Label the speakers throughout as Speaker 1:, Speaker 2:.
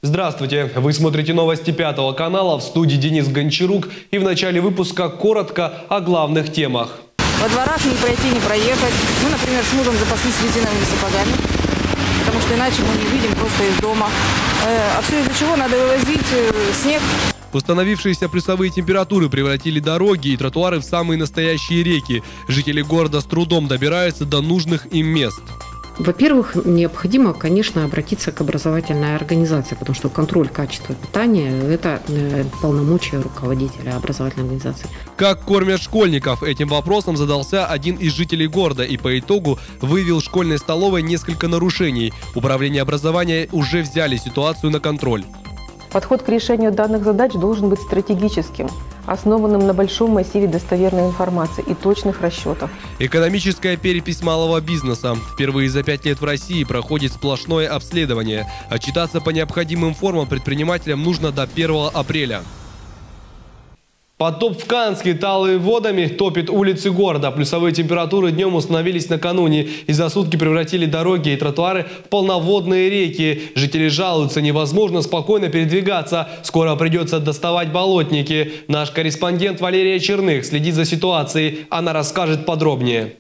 Speaker 1: Здравствуйте! Вы смотрите новости Пятого канала, в студии Денис Гончарук, и в начале выпуска коротко о главных темах.
Speaker 2: Во дворах не пройти, не проехать. Мы, например, с мужем запаслись резиновыми сапогами, потому что иначе мы не видим просто из дома. А все из-за чего надо вывозить снег.
Speaker 1: Установившиеся плюсовые температуры превратили дороги и тротуары в самые настоящие реки. Жители города с трудом добираются до нужных им мест.
Speaker 3: Во-первых, необходимо, конечно, обратиться к образовательной организации, потому что контроль качества питания – это полномочия руководителя образовательной организации.
Speaker 1: Как кормят школьников? Этим вопросом задался один из жителей города и по итогу выявил в школьной столовой несколько нарушений. Управление образования уже взяли ситуацию на контроль.
Speaker 4: Подход к решению данных задач должен быть стратегическим, основанным на большом массиве достоверной информации и точных расчетов.
Speaker 1: Экономическая перепись малого бизнеса. Впервые за 5 лет в России проходит сплошное обследование. Отчитаться по необходимым формам предпринимателям нужно до 1 апреля. Потоп в Канске талыми водами топит улицы города. Плюсовые температуры днем установились накануне и за сутки превратили дороги и тротуары в полноводные реки. Жители жалуются, невозможно спокойно передвигаться. Скоро придется доставать болотники. Наш корреспондент Валерия Черных следит за ситуацией. Она расскажет подробнее.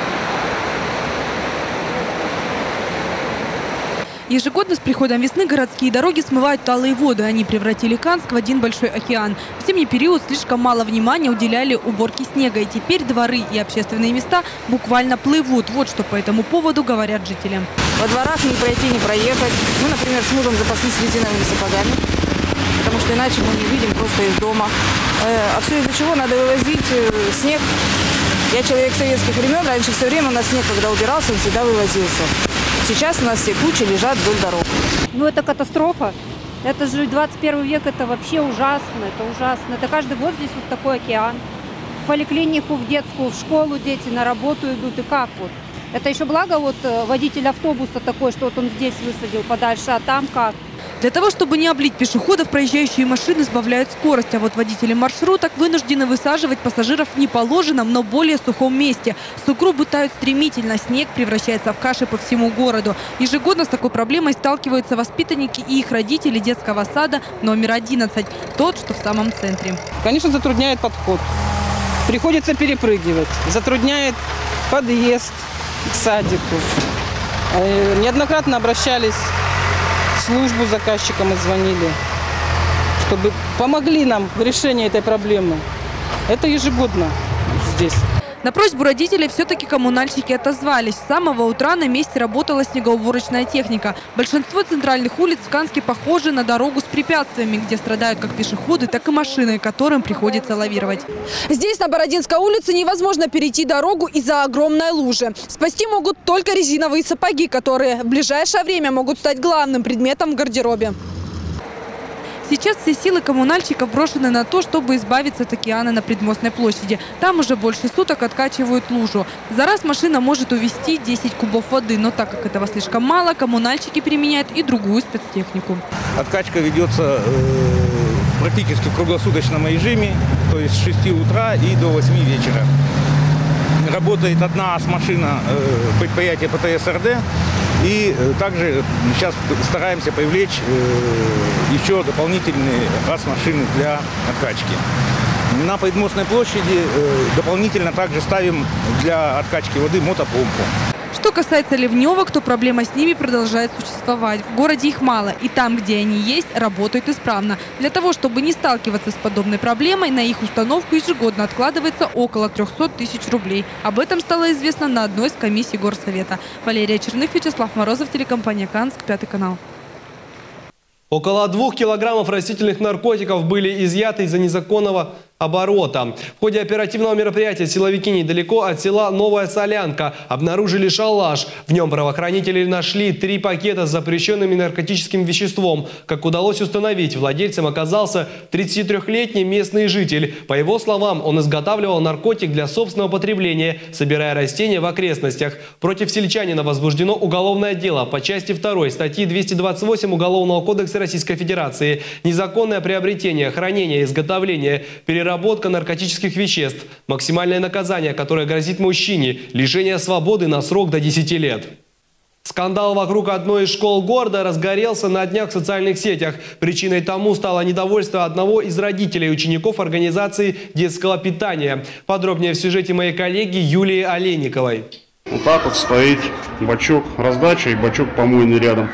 Speaker 5: Ежегодно с приходом весны городские дороги смывают талые воды. Они превратили Канск в один большой океан. В зимний период слишком мало внимания уделяли уборке снега. И теперь дворы и общественные места буквально плывут. Вот что по этому поводу говорят жители.
Speaker 2: Во дворах не пройти, не проехать. Мы, например, с мужем запаслись резиновыми сапогами, потому что иначе мы не видим просто из дома. А все из-за чего надо вывозить снег. Я человек советских времен. Раньше все время у нас снег, когда убирался, он всегда вывозился. Сейчас у нас все кучи лежат вдоль дорог.
Speaker 6: Ну это катастрофа. Это же 21 век, это вообще ужасно. Это ужасно. Это каждый год здесь вот такой океан. В поликлинику, в детскую, в школу дети на работу идут. И как вот? Это еще благо вот водитель автобуса такой, что вот он здесь высадил подальше, а там как?
Speaker 5: Для того, чтобы не облить пешеходов, проезжающие машины сбавляют скорость, а вот водители маршруток вынуждены высаживать пассажиров в неположенном, но более сухом месте. Сугробы тают стремительно, снег превращается в каши по всему городу. Ежегодно с такой проблемой сталкиваются воспитанники и их родители детского сада номер 11, тот, что в самом центре.
Speaker 7: Конечно, затрудняет подход. Приходится перепрыгивать. Затрудняет подъезд к садику. Неоднократно обращались в службу заказчикам и звонили, чтобы помогли нам в решении этой проблемы. Это ежегодно здесь.
Speaker 5: На просьбу родителей все-таки коммунальщики отозвались. С самого утра на месте работала снегоуборочная техника. Большинство центральных улиц в Канске похожи на дорогу с препятствиями, где страдают как пешеходы, так и машины, которым приходится лавировать. Здесь, на Бородинской улице, невозможно перейти дорогу из-за огромной лужи. Спасти могут только резиновые сапоги, которые в ближайшее время могут стать главным предметом в гардеробе. Сейчас все силы коммунальщиков брошены на то, чтобы избавиться от океана на Предмостной площади. Там уже больше суток откачивают лужу. За раз машина может увезти 10 кубов воды, но так как этого слишком мало, коммунальщики применяют и другую спецтехнику.
Speaker 8: Откачка ведется практически в круглосуточном режиме, то есть с 6 утра и до 8 вечера. Работает одна машина предприятия ПТС-РД. И также сейчас стараемся привлечь еще дополнительные машины для откачки. На Предмостной площади дополнительно также ставим для откачки воды мотопомпу.
Speaker 5: Что касается ливневок, то проблема с ними продолжает существовать. В городе их мало, и там, где они есть, работают исправно. Для того, чтобы не сталкиваться с подобной проблемой, на их установку ежегодно откладывается около 300 тысяч рублей. Об этом стало известно на одной из комиссий Горсовета. Валерия Черных, Вячеслав Морозов, телекомпания «Канск», Пятый канал.
Speaker 1: Около 2 килограммов растительных наркотиков были изъяты из-за незаконного оборота. В ходе оперативного мероприятия силовики недалеко от села Новая Солянка обнаружили шалаш. В нем правоохранители нашли 3 пакета с запрещенным наркотическим веществом. Как удалось установить, владельцем оказался 33-летний местный житель. По его словам, он изготавливал наркотик для собственного потребления, собирая растения в окрестностях. Против сельчанина возбуждено уголовное дело по части 2 статьи 228 Уголовного кодекса Российской Федерации. Незаконное приобретение, хранение, изготовление, переработка наркотических веществ. Максимальное наказание, которое грозит мужчине – лишение свободы на срок до 10 лет. С Скандал вокруг одной из школ города разгорелся на днях в социальных сетях. Причиной тому стало недовольство одного из родителей учеников организации детского питания. Подробнее в сюжете моей коллеги Юлии Олейниковой.
Speaker 9: Вот так вот стоит бачок раздачи и бачок помойный рядом.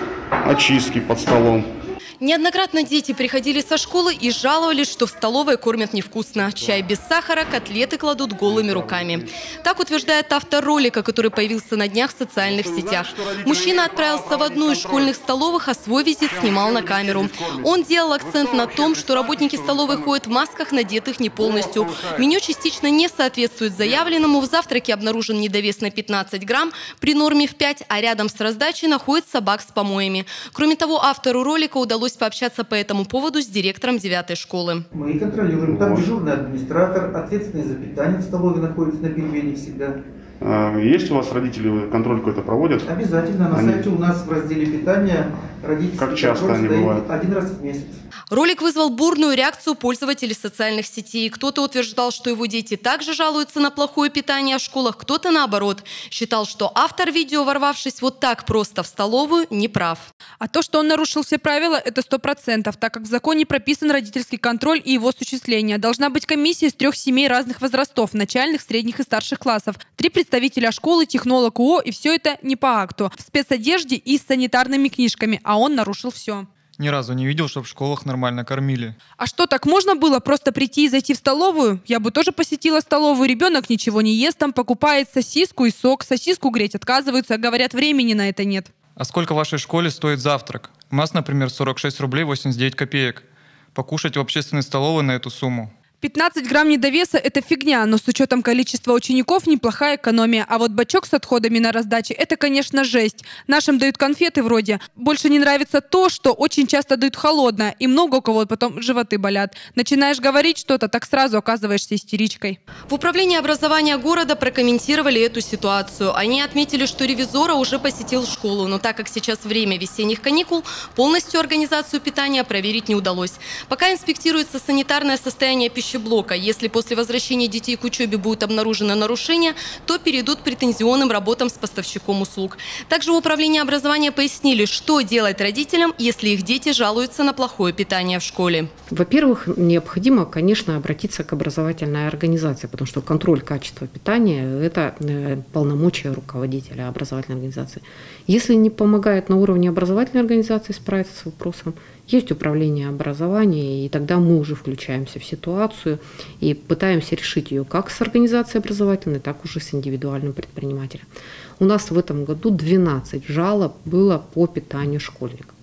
Speaker 9: Очистки под столом.
Speaker 10: Неоднократно дети приходили со школы и жаловались, что в столовой кормят невкусно. Чай без сахара, котлеты кладут голыми руками. Так утверждает автор ролика, который появился на днях в социальных сетях. Мужчина отправился в одну из школьных столовых, а свой визит снимал на камеру. Он делал акцент на том, что работники столовой ходят в масках, надетых не полностью. Меню частично не соответствует заявленному. В завтраке обнаружен недовес на 15 грамм при норме в 5, а рядом с раздачей находится бак с помоями. Кроме того, автору ролика удалось пообщаться по этому поводу с директором 9-й школы.
Speaker 11: Мы контролируем. Там дежурный администратор, ответственный за питание в столовой находится на пельмени всегда.
Speaker 9: Есть у вас родители, контроль какой-то проводят?
Speaker 11: Обязательно. На сайте у нас в разделе питания родительский
Speaker 9: как часто они бывают?
Speaker 11: 1 раз в месяц.
Speaker 10: Ролик вызвал бурную реакцию пользователей социальных сетей. Кто-то утверждал, что его дети также жалуются на плохое питание в школах, кто-то наоборот считал, что автор видео, ворвавшись вот так просто в столовую, не прав.
Speaker 5: А то, что он нарушил все правила, это 100%, так как в законе прописан родительский контроль и его осуществление. Должна быть комиссия из 3 семей разных возрастов, начальных, средних и старших классов, 3 представителя школы, технолог УО, и все это не по акту, в спецодежде и с санитарными книжками, а он нарушил все.
Speaker 12: Ни разу не видел, чтобы в школах нормально кормили.
Speaker 5: А что, так можно было просто прийти и зайти в столовую? Я бы тоже посетила столовую. Ребенок ничего не ест, там покупает сосиску и сок. Сосиску греть отказываются, говорят, времени на это нет.
Speaker 12: А сколько в вашей школе стоит завтрак? У нас, например, 46 рублей 89 копеек. Покушать в общественной столовой на эту сумму.
Speaker 5: 15 грамм недовеса – это фигня, но с учетом количества учеников неплохая экономия. А вот бачок с отходами на раздаче – это, конечно, жесть. Нашим дают конфеты вроде. Больше не нравится то, что очень часто дают холодное, и много у кого потом животы болят. Начинаешь говорить что-то, так сразу оказываешься истеричкой.
Speaker 10: В управлении образования города прокомментировали эту ситуацию. Они отметили, что ревизора уже посетил школу, но так как сейчас время весенних каникул, полностью организацию питания проверить не удалось. Пока инспектируется санитарное состояние пищеблока. Если после возвращения детей к учебе будет обнаружено нарушение, то перейдут к претензионным работам с поставщиком услуг. Также в управлении образования пояснили, что делать родителям, если их дети жалуются на плохое питание в школе.
Speaker 3: Во-первых, необходимо, конечно, обратиться к образовательной организации, потому что контроль качества питания – это полномочия руководителя образовательной организации. Если не помогает на уровне образовательной организации справиться с вопросом, есть управление образования, и тогда мы уже включаемся в ситуацию и пытаемся решить ее как с организацией образовательной, так уже с индивидуальным предпринимателем. У нас в этом году 12 жалоб было по питанию школьников.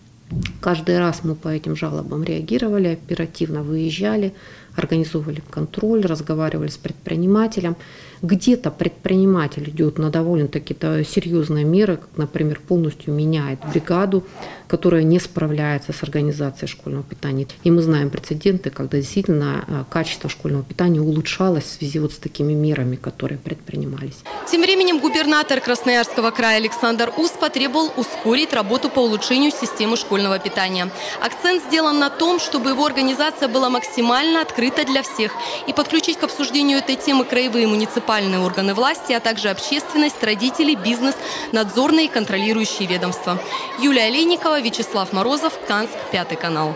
Speaker 3: Каждый раз мы по этим жалобам реагировали, оперативно выезжали, организовывали контроль, разговаривали с предпринимателем. Где-то предприниматель идет на довольно-таки серьезные меры, как, например, полностью меняет бригаду, которая не справляется с организацией школьного питания. И мы знаем прецеденты, когда действительно качество школьного питания улучшалось в связи вот с такими мерами, которые предпринимались.
Speaker 10: Тем временем губернатор Красноярского края Александр Ус потребовал ускорить работу по улучшению системы школьного питания. Акцент сделан на том, чтобы его организация была максимально открыта для всех и подключить к обсуждению этой темы краевые муниципальные органы власти, а также общественность, родители, бизнес, надзорные и контролирующие ведомства. Юлия Олейникова, Вячеслав Морозов, Канск, 5 канал.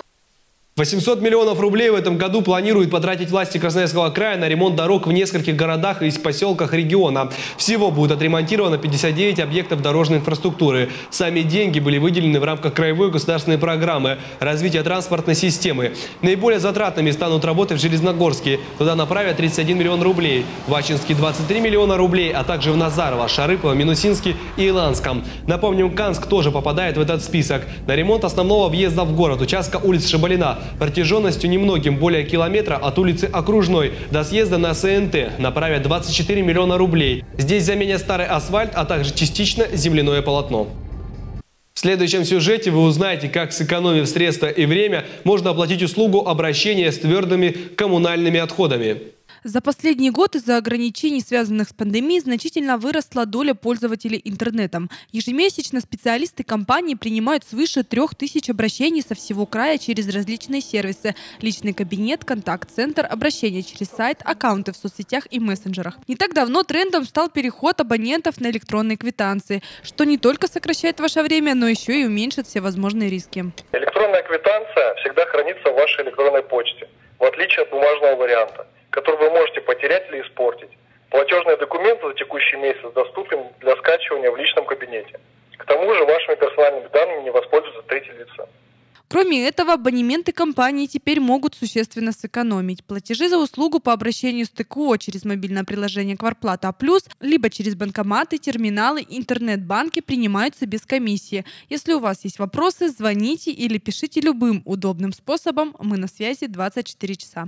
Speaker 1: 800 миллионов рублей в этом году планируют потратить власти Красноярского края на ремонт дорог в нескольких городах и поселках региона. Всего будет отремонтировано 59 объектов дорожной инфраструктуры. Сами деньги были выделены в рамках краевой государственной программы развития транспортной системы. Наиболее затратными станут работы в Железногорске. Туда направят 31 миллион рублей. В Ачинске 23 миллиона рублей, а также в Назарово, Шарыпово, Минусинске и Иланском. Напомним, Канск тоже попадает в этот список. На ремонт основного въезда в город участка улицы Шабалина протяженностью немногим более километра от улицы Окружной до съезда на СНТ направят 24 миллиона рублей. Здесь заменят старый асфальт, а также частично земляное полотно. В следующем сюжете вы узнаете, как, сэкономив средства и время, можно оплатить услугу обращения с твердыми коммунальными отходами.
Speaker 5: За последний год из-за ограничений, связанных с пандемией, значительно выросла доля пользователей интернетом. Ежемесячно специалисты компании принимают свыше 3000 обращений со всего края через различные сервисы – личный кабинет, контакт-центр, обращения через сайт, аккаунты в соцсетях и мессенджерах. Не так давно трендом стал переход абонентов на электронные квитанции, что не только сокращает ваше время, но еще и уменьшит все возможные риски.
Speaker 13: Электронная квитанция всегда хранится в вашей электронной почте, в отличие от бумажного варианта, который вы можете потерять или испортить. Платежные документы за текущий месяц доступны для скачивания в личном кабинете. К тому же вашими персональными данными не воспользуются третьи лица.
Speaker 5: Кроме этого, абонементы компании теперь могут существенно сэкономить. Платежи за услугу по обращению с ТКО через мобильное приложение «Квартплата Плюс» либо через банкоматы, терминалы, интернет-банки принимаются без комиссии. Если у вас есть вопросы, звоните или пишите любым удобным способом. Мы на связи 24 часа.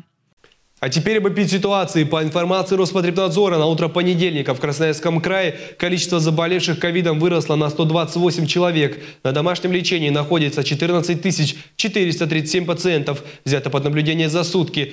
Speaker 1: А теперь об эпидситуации. По информации Роспотребнадзора, на утро понедельника в Красноярском крае количество заболевших ковидом выросло на 128 человек. На домашнем лечении находится 14 437 пациентов. Взято под наблюдение за сутки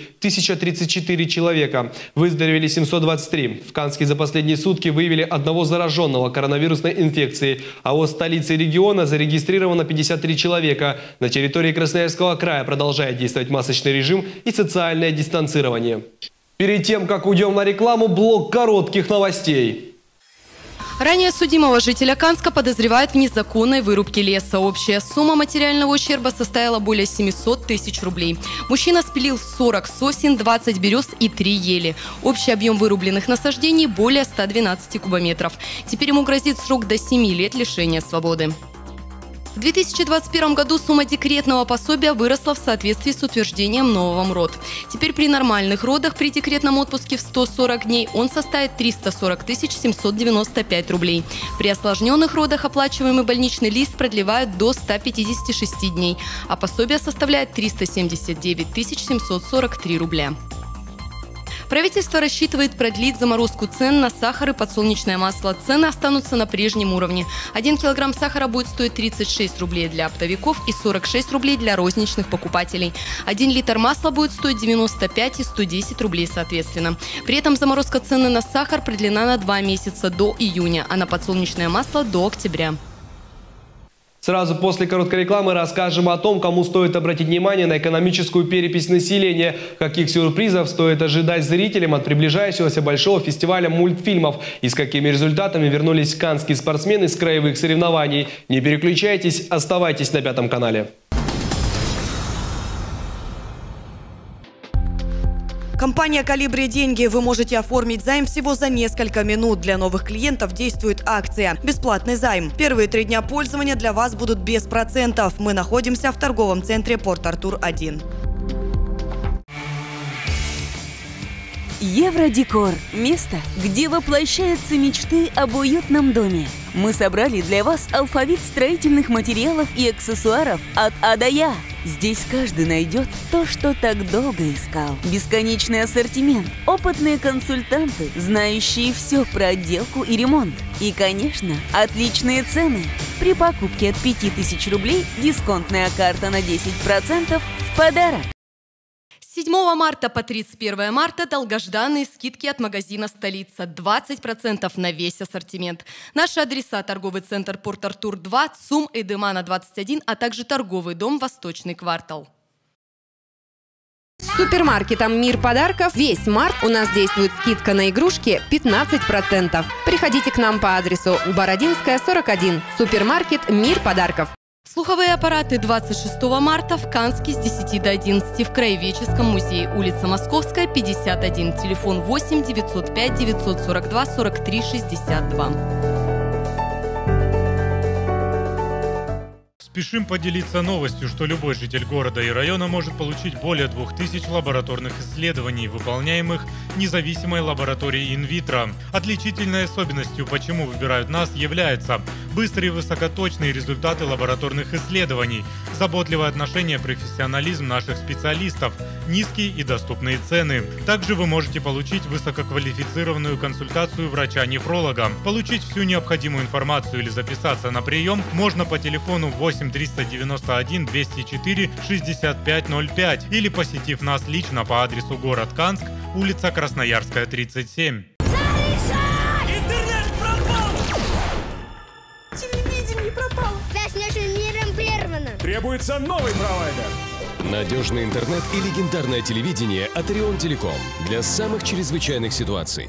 Speaker 1: 1034 человека. Выздоровели 723. В Канске за последние сутки выявили одного зараженного коронавирусной инфекцией. А от столицы региона зарегистрировано 53 человека. На территории Красноярского края продолжает действовать масочный режим и социальное дистанцирование. Перед тем, как уйдем на рекламу, блок коротких новостей.
Speaker 10: Ранее судимого жителя Канска подозревают в незаконной вырубке леса. Общая сумма материального ущерба составила более 700 тысяч рублей. Мужчина спилил 40 сосен, 20 берез и 3 ели. Общий объем вырубленных насаждений более 112 кубометров. Теперь ему грозит срок до 7 лет лишения свободы. В 2021 году сумма декретного пособия выросла в соответствии с утверждением нового МРОД. Теперь при нормальных родах при декретном отпуске в 140 дней он составит 340 795 рублей. При осложненных родах оплачиваемый больничный лист продлевают до 156 дней, а пособие составляет 379 743 рубля. Правительство рассчитывает продлить заморозку цен на сахар и подсолнечное масло. Цены останутся на прежнем уровне. 1 килограмм сахара будет стоить 36 рублей для оптовиков и 46 рублей для розничных покупателей. 1 литр масла будет стоить 95 и 110 рублей соответственно. При этом заморозка цены на сахар продлена на 2 месяца до июня, а на подсолнечное масло до октября.
Speaker 1: Сразу после короткой рекламы расскажем о том, кому стоит обратить внимание на экономическую перепись населения, каких сюрпризов стоит ожидать зрителям от приближающегося большого фестиваля мультфильмов и с какими результатами вернулись канские спортсмены с краевых соревнований. Не переключайтесь, оставайтесь на Пятом канале.
Speaker 14: Компания «Колибри Деньги». Вы можете оформить займ всего за несколько минут. Для новых клиентов действует акция «Бесплатный займ». Первые 3 дня пользования для вас будут без процентов. Мы находимся в торговом центре Порт-Артур-1.
Speaker 15: Евродекор – место, где воплощаются мечты об уютном доме. Мы собрали для вас алфавит строительных материалов и аксессуаров от А до Я. Здесь каждый найдет то, что так долго искал. Бесконечный ассортимент, опытные консультанты, знающие все про отделку и ремонт. И, конечно, отличные цены. При покупке от 5000 рублей дисконтная карта на 10% в подарок.
Speaker 10: С 7 марта по 31 марта долгожданные скидки от магазина «Столица». 20% на весь ассортимент. Наши адреса: торговый центр Порт-Артур-2, ЦУМ Эдемана 21, а также торговый дом «Восточный квартал».
Speaker 16: С супермаркетом «Мир подарков» весь март у нас действует скидка на игрушки 15%. Приходите к нам по адресу Бородинская, 41. Супермаркет «Мир подарков».
Speaker 10: Слуховые аппараты 26 марта в Канске с 10 до 11, в Краеведческом музее, улица Московская, 51, телефон 8 905 942 43 62.
Speaker 17: Спешим поделиться новостью, что любой житель города и района может получить более 2000 лабораторных исследований, выполняемых независимой лабораторией инвитро. Отличительной особенностью, почему выбирают нас, является быстрые и высокоточные результаты лабораторных исследований, заботливое отношение, профессионализм наших специалистов, низкие и доступные цены. Также вы можете получить высококвалифицированную консультацию врача-нефролога. Получить всю необходимую информацию или записаться на прием можно по телефону 8 391 204 6505 или посетив нас лично по адресу город Канск, улица Красноярская, 37.
Speaker 18: Интернет пропал! Телевидение пропало! Связь с нашим миром прервана! Требуется новый провайдер!
Speaker 19: Надежный интернет и легендарное телевидение от Орион Телеком для самых чрезвычайных ситуаций.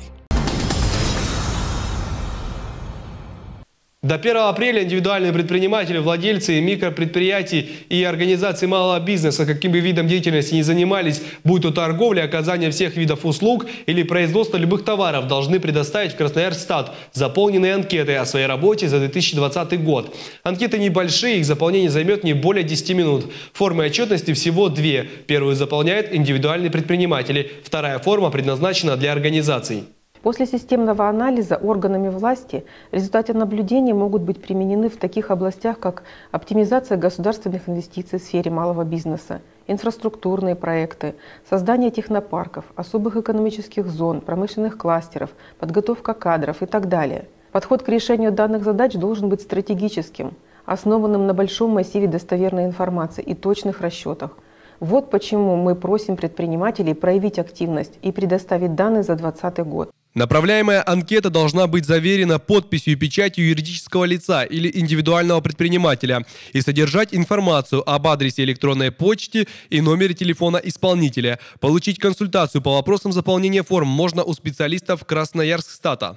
Speaker 1: До 1 апреля индивидуальные предприниматели, владельцы микропредприятий и организации малого бизнеса, каким бы видом деятельности ни занимались, будь то торговля, оказание всех видов услуг или производство любых товаров, должны предоставить в Красноярстат заполненные анкеты о своей работе за 2020 год. Анкеты небольшие, их заполнение займет не более 10 минут. Формы отчетности всего две. Первую заполняют индивидуальные предприниматели, вторая форма предназначена для организаций.
Speaker 4: После системного анализа органами власти результаты наблюдений могут быть применены в таких областях, как оптимизация государственных инвестиций в сфере малого бизнеса, инфраструктурные проекты, создание технопарков, особых экономических зон, промышленных кластеров, подготовка кадров и так далее. Подход к решению данных задач должен быть стратегическим, основанным на большом массиве достоверной информации и точных расчетах. Вот почему мы просим предпринимателей проявить активность и предоставить данные за 2020 год.
Speaker 1: Направляемая анкета должна быть заверена подписью и печатью юридического лица или индивидуального предпринимателя и содержать информацию об адресе электронной почты и номере телефона исполнителя. Получить консультацию по вопросам заполнения форм можно у специалистов Красноярскстата.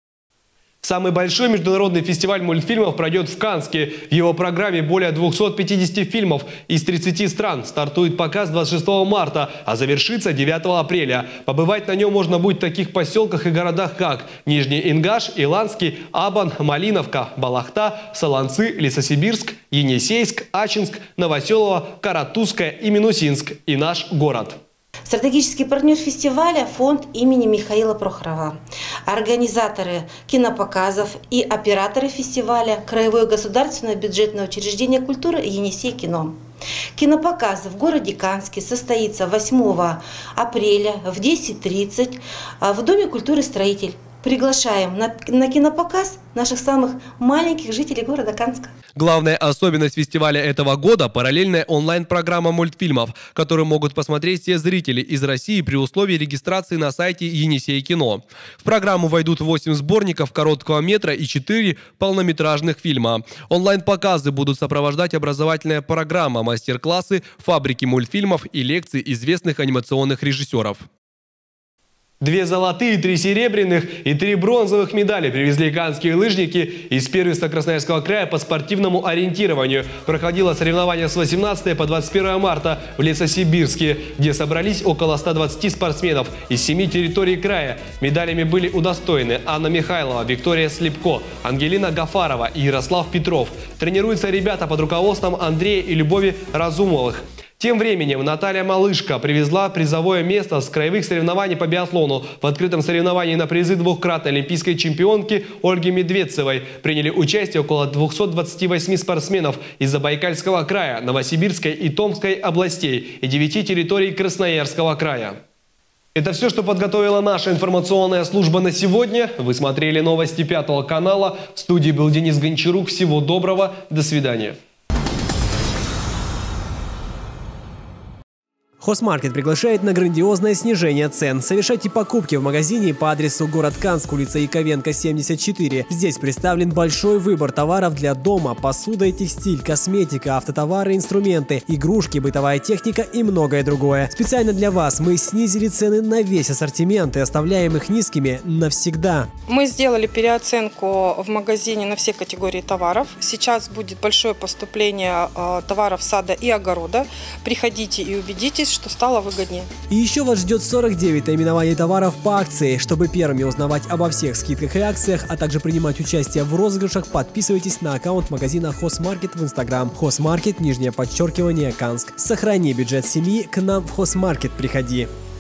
Speaker 1: Самый большой международный фестиваль мультфильмов пройдет в Канске. В его программе более 250 фильмов из 30 стран. Стартует показ 26 марта, а завершится 9 апреля. Побывать на нем можно будет в таких поселках и городах, как Нижний Ингаш, Иланский, Абан, Малиновка, Балахта, Солонцы, Лесосибирск, Енисейск, Ачинск, Новоселово, Каратузское и Минусинск. И наш город.
Speaker 20: Стратегический партнер фестиваля – фонд имени Михаила Прохорова. Организаторы кинопоказов и операторы фестиваля – Краевое государственное бюджетное учреждение культуры «Енисей кино». Кинопоказ в городе Канске состоится 8 апреля в 10:30 в Доме культуры «Строитель». Приглашаем на кинопоказ наших самых маленьких жителей города Канска.
Speaker 1: Главная особенность фестиваля этого года – параллельная онлайн-программа мультфильмов, которую могут посмотреть все зрители из России при условии регистрации на сайте Енисей кино. В программу войдут 8 сборников короткого метра и 4 полнометражных фильма. Онлайн-показы будут сопровождать образовательная программа, мастер-классы, фабрики мультфильмов и лекции известных анимационных режиссеров. 2 золотые, 3 серебряных и 3 бронзовых медали привезли канские лыжники из первенства Красноярского края по спортивному ориентированию. Проходило соревнование с 18 по 21 марта в Лесосибирске, где собрались около 120 спортсменов из 7 территорий края. Медалями были удостоены Анна Михайлова, Виктория Слепко, Ангелина Гафарова и Ярослав Петров. Тренируются ребята под руководством Андрея и Любови Разумовых. Тем временем Наталья Малышка привезла призовое место с краевых соревнований по биатлону. В открытом соревновании на призы двукратной олимпийской чемпионки Ольги Медведцевой приняли участие около 228 спортсменов из Забайкальского края, Новосибирской и Томской областей и 9 территорий Красноярского края. Это все, что подготовила наша информационная служба на сегодня. Вы смотрели новости 5 канала. В студии был Денис Гончарук. Всего доброго. До свидания.
Speaker 21: Хозмаркет приглашает на грандиозное снижение цен. Совершайте покупки в магазине по адресу город Канск, улица Яковенко, 74. Здесь представлен большой выбор товаров для дома, посуда и текстиль, косметика, автотовары, инструменты, игрушки, бытовая техника и многое другое. Специально для вас мы снизили цены на весь ассортимент и оставляем их низкими навсегда.
Speaker 22: Мы сделали переоценку в магазине на все категории товаров. Сейчас будет большое поступление товаров сада и огорода. Приходите и убедитесь, что стало выгоднее. И
Speaker 21: еще вас ждет 49 наименований товаров по акции. Чтобы первыми узнавать обо всех скидках и акциях, а также принимать участие в розыгрышах, подписывайтесь на аккаунт магазина Хозмаркет в Инстаграм. Хозмаркет, _Канск. Сохрани бюджет семьи, к нам в Хозмаркет приходи.